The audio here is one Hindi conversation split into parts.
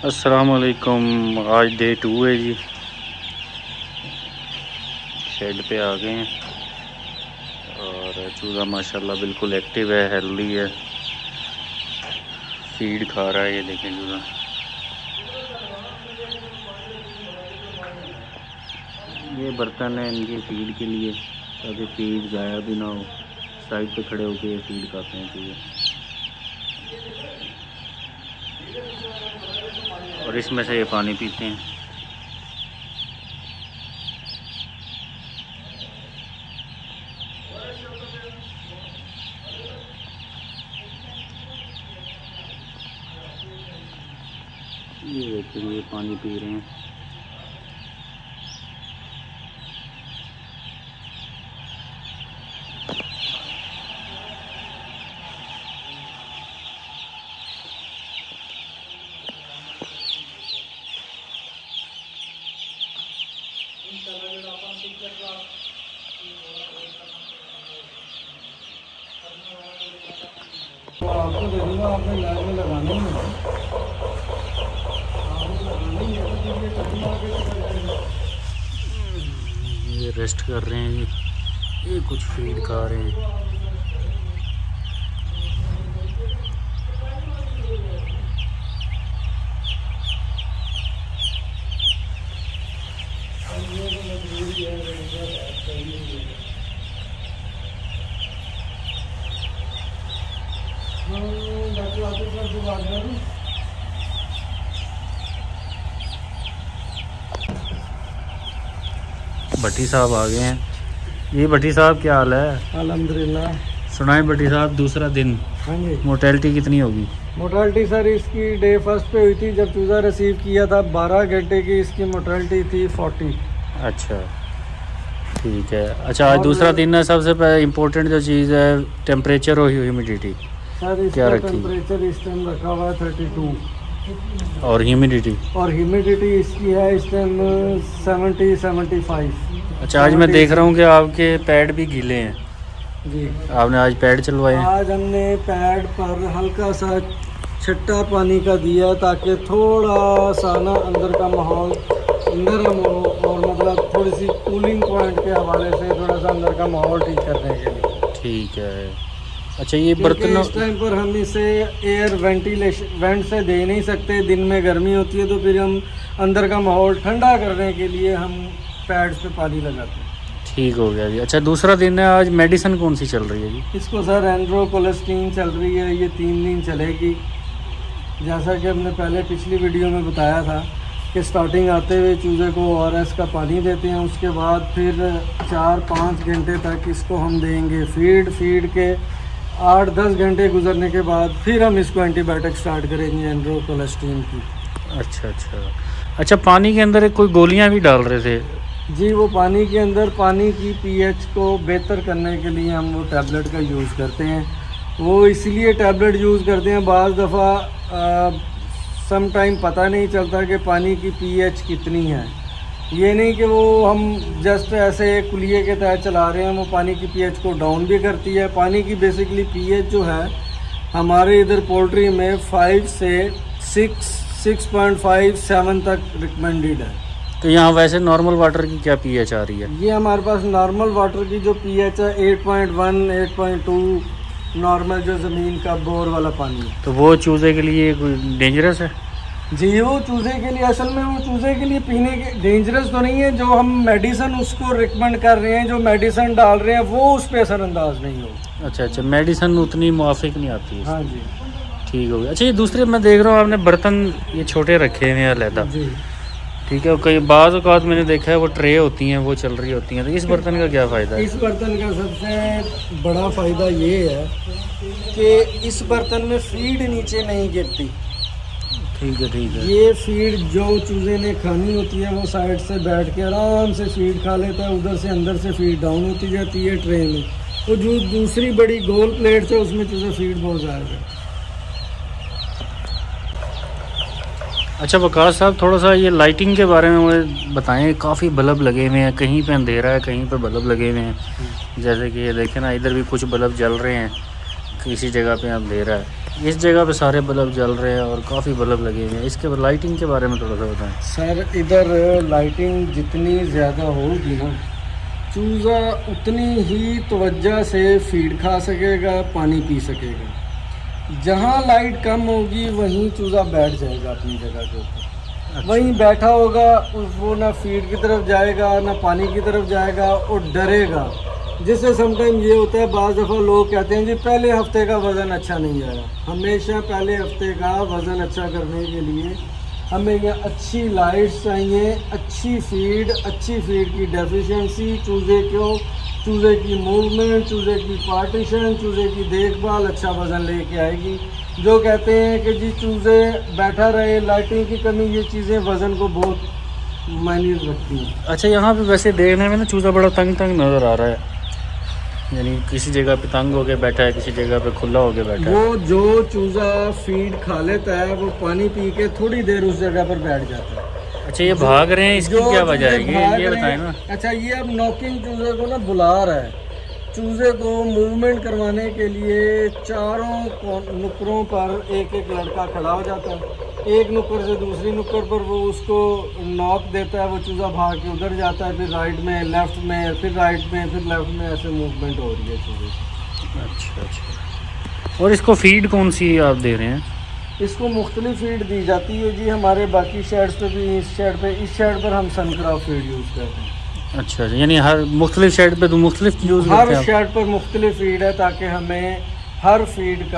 अस्सलामुअलैकुम। आज डे 2 है जी। शेड पे आ गए हैं और चूज़ा माशाल्लाह बिल्कुल एक्टिव है, हेल्दी है, फीड खा रहा है। ये देखें चूज़ा। ये बर्तन है इनके फीड के लिए ताकि फीड ज़ाया भी ना हो। साइड पे खड़े होकर ये फीड खाते हैं चूज़े और इसमें से ये पानी पीते हैं। ये देखिए ये पानी पी रहे हैं। आपको दे दूँगा, आपने लाइन में लगाना ही है। ये रेस्ट कर रहे हैं जी। ये कुछ फीड खा रहे हैं। भट्टी साहब आ गए हैं। ये भट्टी साहब क्या हाल है? अल्हम्दुलिल्लाह। सुनाए भट्टी साहब, दूसरा दिन हाँ जी। मोर्टेलिटी कितनी होगी? मोर्टेलिटी सर इसकी डे फर्स्ट पे हुई थी जब चूज़ा रिसीव किया था। 12 घंटे की इसकी मोर्टेलिटी थी 40। अच्छा ठीक है। अच्छा आज दूसरा दिन है। सबसे इम्पोर्टेंट जो चीज़ है टेम्परेचर और ह्यूमिडिटी। सर क्या इसका रखी? टेम्परेचर इस टाइम रखा हुआ है 32 और ह्यूमिडिटी? और ह्यूमिडिटी इसकी है इस टाइम 70-75। अच्छा आज मैं देख रहा हूँ कि आपके पैड भी गीले हैं जी। आपने आज पैड चलवाए हैं? आज हमने पैड पर हल्का सा छट्टा पानी का दिया ताकि थोड़ा सा ना अंदर का माहौल नरम हो और मतलब थोड़ी सी कूलिंग पॉइंट के हवाले से थोड़ा सा अंदर का माहौल ठीक करने के लिए। ठीक है। अच्छा ये बर्तन इस टाइम पर हम इसे एयर वेंटिलेशन वेंट से दे नहीं सकते। दिन में गर्मी होती है तो फिर हम अंदर का माहौल ठंडा करने के लिए हम पैड्स पे पानी लगाते हैं। ठीक हो गया जी। अच्छा दूसरा दिन है। आज मेडिसिन कौन सी चल रही है जी? इसको सर एंड्रोकोलेस्टीन चल रही है। ये 3 दिन चलेगी। जैसा कि हमने पहले पिछली वीडियो में बताया था कि स्टार्टिंग आते हुए चूज़े को ORS का पानी देते हैं। उसके बाद फिर 4-5 घंटे तक इसको हम देंगे फीड के 8-10 घंटे गुजरने के बाद फिर हम इसको एंटीबायोटिक स्टार्ट करेंगे एंड्रोकोलेस्टीन की। अच्छा पानी के अंदर कोई गोलियां भी डाल रहे थे जी? वो पानी के अंदर पानी की pH को बेहतर करने के लिए हम वो टैबलेट का यूज़ करते हैं। वो इसलिए टैबलेट यूज़ करते हैं, बाज़ दफ़ा सम टाइम पता नहीं चलता कि पानी की pH कितनी है। ये नहीं कि वो हम जस्ट ऐसे कुलिये के तहत चला रहे हैं, वो पानी की pH को डाउन भी करती है। पानी की बेसिकली pH जो है हमारे इधर पोल्ट्री में 5 से 6.5-7 तक रिकमेंडेड है। तो यहाँ वैसे नॉर्मल वाटर की क्या pH आ रही है? ये हमारे पास नॉर्मल वाटर की जो pH है 8.1, 8.2 नॉर्मल जो ज़मीन का बोर वाला पानी है। तो वो चूज़े के लिए डेंजरस है? जी वो चूज़े के लिए असल में वो चूज़े के लिए पीने के डेंजरस तो नहीं है। जो हम मेडिसिन उसको रिकमेंड कर रहे हैं, जो मेडिसिन डाल रहे हैं वो उस पर असरअंदाज नहीं हो। अच्छा मेडिसिन उतनी मुआफिक नहीं आती है। हाँ जी ठीक हो गया। अच्छा ये दूसरे मैं देख रहा हूँ आपने बर्तन ये छोटे रखे हुए हैं अलहदा। जी ठीक है। कई बाज़ औक़ात मैंने देखा है वो ट्रे होती हैं वो चल रही होती हैं। तो इस बर्तन का क्या फ़ायदा है? इस बर्तन का सबसे बड़ा फ़ायदा ये है कि इस बर्तन में फीड नीचे नहीं गिरती। ठीक है। ये फीड जो चूज़े ने खानी होती है वो साइड से बैठ के आराम से फीड खा लेता है। उधर से अंदर से फीड डाउन होती जाती है ट्रे में। तो जो दूसरी बड़ी गोल प्लेट है उसमें चूज़े फीड बहुत ज़्यादा। अच्छा वकास साहब थोड़ा सा ये लाइटिंग के बारे में मुझे बताएं। काफ़ी बल्ब लगे हुए हैं, कहीं पे अंधेरा है कहीं पे बल्ब लगे हुए हैं। जैसे कि ये देखें ना, इधर भी कुछ बल्ब जल रहे हैं, किसी जगह पे अंधेरा है। इस जगह पे सारे बल्ब जल रहे हैं और काफ़ी बल्ब लगे हुए हैं। इसके लाइटिंग के बारे में थोड़ा सा बताएं सर। इधर लाइटिंग जितनी ज़्यादा होगी ना, चूज़ा उतनी ही तवज्जो से फीड खा सकेगा, पानी पी सकेगा। जहाँ लाइट कम होगी वहीं चूज़ा बैठ जाएगा अपनी जगह के ऊपर। अच्छा। वहीं बैठा होगा, वो ना फीड की तरफ जाएगा ना पानी की तरफ जाएगा और डरेगा। जिससे समटाइम ये होता है, बाज़ दफ़ा लोग कहते हैं जी पहले हफ्ते का वज़न अच्छा नहीं आया। हमेशा पहले हफ्ते का वज़न अच्छा करने के लिए हमें ये अच्छी लाइट्स चाहिए, अच्छी फीड की डेफिशिएंसी, चूज़े की मूवमेंट, चूज़े की पार्टीशन, चूज़े की देखभाल अच्छा वज़न लेके आएगी। जो कहते हैं कि जी चूज़े बैठा रहे, लाइटिंग की कमी, ये चीज़ें वज़न को बहुत मायने रखती हैं। अच्छा, यहाँ पे वैसे देखने में ना चूज़ा बड़ा तंग नज़र आ रहा है, यानी किसी जगह पे तंग होके बैठा है, किसी जगह पे खुला होके बैठा है। वो जो चूज़ा फीड खा लेता है वो पानी पी के थोड़ी देर उस जगह पर बैठ जाता है। अच्छा, ये भाग रहे हैं, इसकी क्या वजह है ये बताएं ना। अच्छा, ये अब नॉकिंग चूज़े को ना बुला रहा है। चूज़े को मूवमेंट करवाने के लिए चारों नुक्करों पर एक एक लड़का खड़ा हो जाता है। एक नुक्कड़ से दूसरी नुक्कड़ पर वो उसको नॉक देता है, वो चूज़ा भाग के उधर जाता है, फिर राइट में, लेफ़्ट में, फिर राइट में, फिर लेफ़्ट में, ऐसे मूवमेंट हो रही है चूज़े की। अच्छा। और इसको फीड कौन सी आप दे रहे हैं? इसको मुख्तलिफ फीड दी जाती है जी। हमारे बाकी शेड्स पे भी, इस शेड पर हम सनक्राफ्ट फीड यूज़ करते हैं। अच्छा, यानी हर मुख्तलिफ शेड पे तो मुख्तलिफ यूज़ करते हैं? हर शेड पर मुख्तलिफ फीड है, ताकि हमें हर फीड का,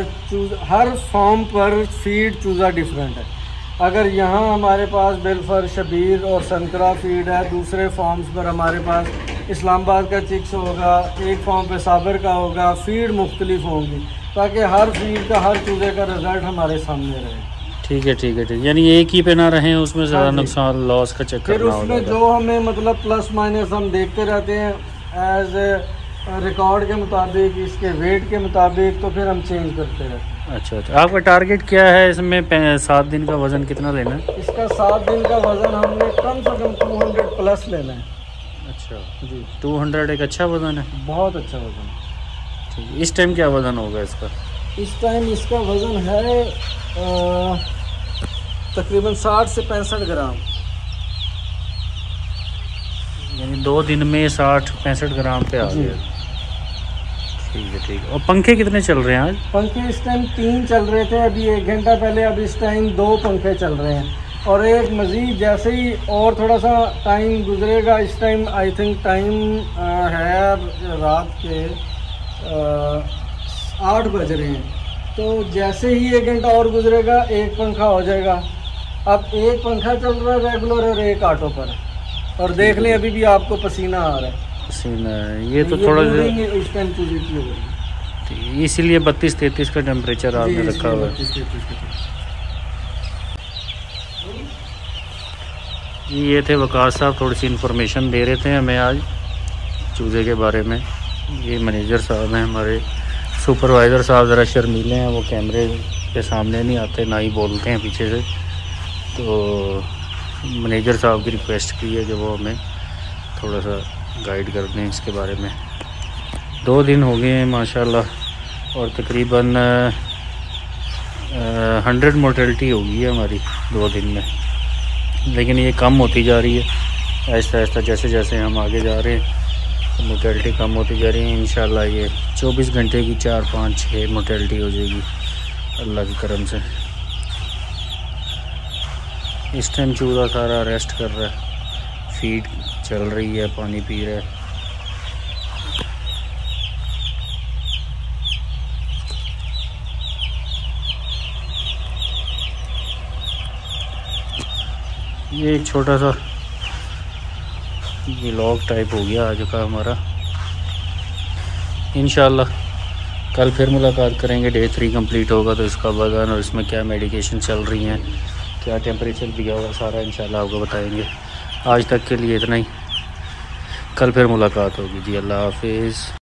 हर फॉर्म पर फीड चूज़ा डिफरेंट है। अगर यहाँ हमारे पास बिलफर, शबीर और सनकरा फीड है, दूसरे फॉर्म्स पर हमारे पास इस्लामाबाद का चिक्स होगा, एक फॉर्म पे साबर का होगा, फीड मुख्तलिफ होंगी, ताकि हर फीड का, हर चूज़े का रिज़ल्ट हमारे सामने रहे। ठीक है, यानी एक ही पे ना रहें, उसमें ज़्यादा नुकसान, लॉस का चक्कर फिर ना हो। उसमें जो हमें मतलब प्लस माइनस हम देखते रहते हैं एज रिकॉर्ड के मुताबिक, इसके वेट के मुताबिक, तो फिर हम चेंज करते रहते हैं। अच्छा, आपका टारगेट क्या है इसमें? 7 दिन का वज़न कितना लेना है? इसका 7 दिन का वज़न हमने कम से कम 200 प्लस लेना है। अच्छा जी, 200 एक अच्छा वज़न है, बहुत अच्छा वज़न है। ठीक, इस टाइम क्या वज़न होगा इसका? इस टाइम इसका वज़न है तकरीबन 60 से 65 ग्राम। यानी 2 दिन में 60-65 ग्राम पे आ गया। ठीक है। और पंखे कितने चल रहे हैं आज? पंखे इस टाइम 3 चल रहे थे अभी 1 घंटा पहले, अब इस टाइम 2 पंखे चल रहे हैं। और एक मज़ीद जैसे ही और थोड़ा सा टाइम गुजरेगा, इस टाइम आई थिंक टाइम है रात के 8 बज रहे हैं, तो जैसे ही 1 घंटा और गुजरेगा एक पंखा हो जाएगा। अब एक पंखा चल रहा है रेगुलर और एक ऑटो पर, और देख लें अभी भी आपको पसीना आ रहा है। पसीना है, ये तो थोड़ा इस टाइम पॉजिटिव हो रही है, इसीलिए 32-33 का टेम्परेचर आपने रखा हुआ है। ये थे वकास साहब, थोड़ी सी इन्फॉर्मेशन दे रहे थे हमें आज चूज़े के बारे में। ये मैनेजर साहब हैं हमारे, सुपरवाइज़र साहब ज़रा शर्मीले हैं, वो कैमरे के सामने नहीं आते, ना ही बोलते हैं पीछे से। तो मैनेजर साहब की रिक्वेस्ट की है कि वो हमें थोड़ा सा गाइड कर दें इसके बारे में। 2 दिन हो गए हैं माशाल्लाह, और तकरीबन 100 मोर्टेलिटी हो गई है हमारी 2 दिन में, लेकिन ये कम होती जा रही है आहिस्ता आहिस्ता। जैसे जैसे हम आगे जा रहे हैं मोर्टेलिटी कम होती जा रही है। इंशाल्लाह ये 24 घंटे की 4-5-6 मोर्टेलिटी हो जाएगी अल्लाह के करम से। इस टाइम चूज़ा सारा रेस्ट कर रहा है, फीड चल रही है, पानी पी रहा है। ये एक छोटा सा व्लॉग टाइप हो गया आज का हमारा। इंशाल्लाह कल फिर मुलाकात करेंगे, डे 3 कंप्लीट होगा तो इसका वज़न और इसमें क्या मेडिकेशन चल रही हैं, क्या टेम्परेचर दिया होगा, सारा इंशाल्लाह आपको बताएंगे। आज तक के लिए इतना ही, कल फिर मुलाकात होगी जी। अल्लाह हाफिज़।